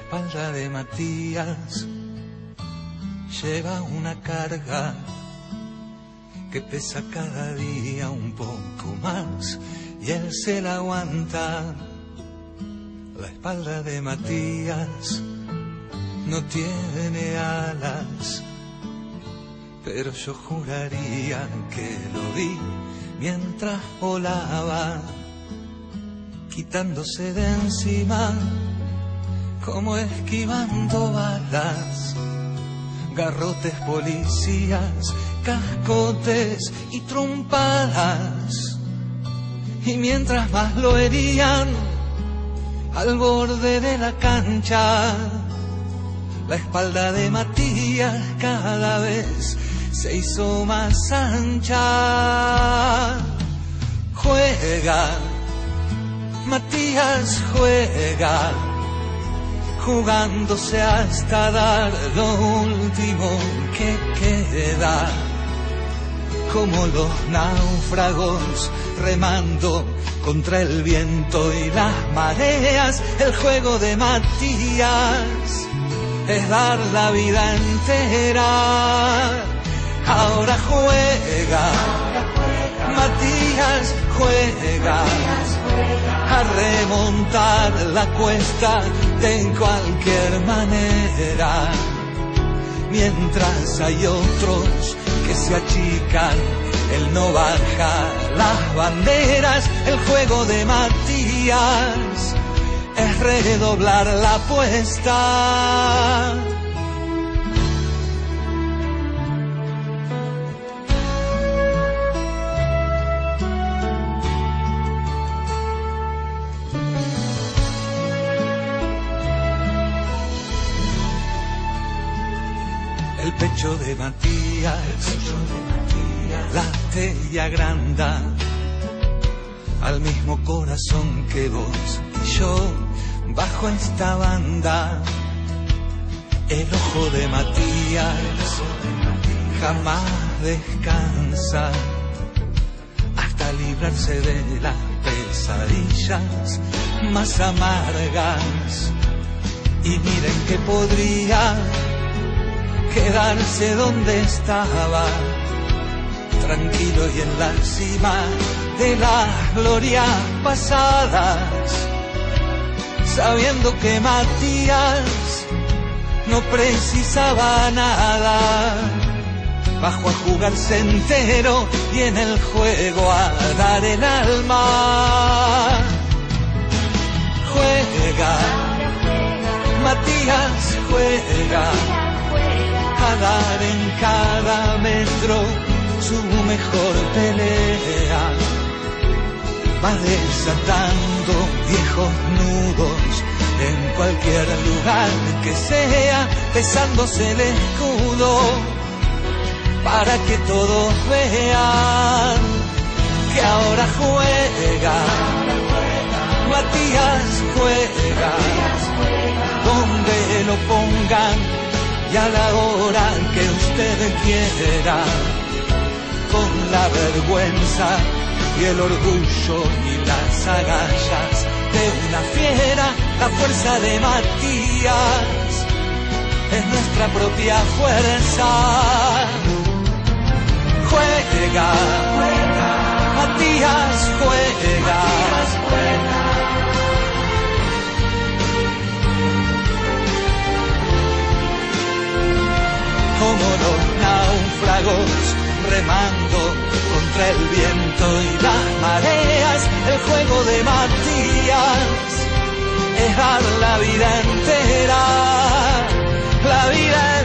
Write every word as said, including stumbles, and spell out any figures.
espalda de Matías lleva una carga que pesa cada día un poco más y él se la aguanta. La espalda de Matías no tiene alas, pero yo juraría que lo vi mientras volaba, quitándose de encima como esquivando balas, garrotes policías, cascotes y trompadas. Y mientras más lo herían al borde de la cancha, la espalda de Matías cada vez se hizo más ancha. Juega, Matías juega, jugándose hasta dar lo último que queda, como los náufragos remando contra el viento y las mareas. El juego de Matías es dar la vida entera. Ahora juega, Matías juega a remontar la cuesta de cualquier manera, mientras hay otros que se achican, él no baja las banderas. El juego de Matías es redoblar la apuesta. El pecho de Matías, late y agranda al mismo corazón que vos y yo bajo esta banda. El ojo de Matías jamás descansa hasta librarse de las pesadillas más amargas. Y miren que podría quedarse donde estaba, tranquilo y en la cima de las glorias pasadas, sabiendo que Matías no precisaba nada, bajó a jugarse entero y en el juego a dar el alma. Juega, Matías juega a dar en cada metro su mejor pelea, va desatando viejos nudos en cualquier lugar que sea, besándose el escudo para que todos vean que ahora juega, Matías juega, donde lo pongan y a la hora que usted quiera, con la vergüenza y el orgullo y las agallas de una fiera. La fuerza de Matías es nuestra propia fuerza. Juega, juega, Matías juega, Matías juega. Como los náufragos remando contra el viento y las mareas. El juego de Matías es dar la vida entera, la vida entera.